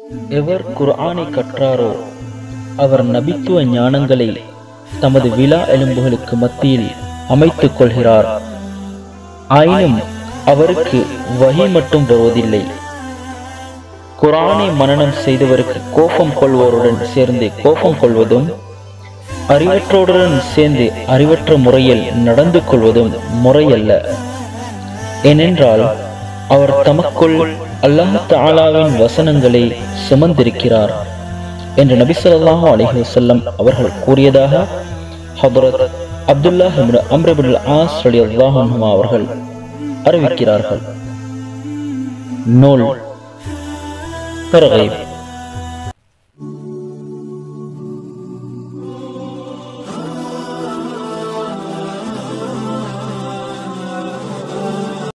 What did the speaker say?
எவர் குர்ஆனை கற்றாரோ அவர் நபித்துவ ஞானங்களை தமது விலா எலும்புகளுக்கு மத்தியில் அமைத்துக் கொள்கிறார். ஆயினும் அவருக்கு வஹி மட்டும் வருவதில்லை. குர்ஆனை மனனம் செய்தவருக்கு கோபம் கொள்வோருடன் சேர்ந்து கோபம் கொள்வதும், அறிவற்றோருடன் சேர்ந்து அறிவற்ற முறையில் நடந்து கொள்வதும் முறையல்ல. ஏனென்றால் அவர் தமக்குள் அல்லாஹ் தஆலாவின் வசனங்களை சுமந்திருக்கிறார் என்று நபி ஸல்லல்லாஹு அலைஹி வஸல்லம் அவர்கள் கூறியதாக ஹஜ்ரத் அப்துல்லாஹ் இப்னு அம்ர் இப்னுல் ஆஸ் ரலியல்லாஹு அன்ஹு அவர்கள் அறிவிக்கிறார்கள். நூல் தர்கீப்.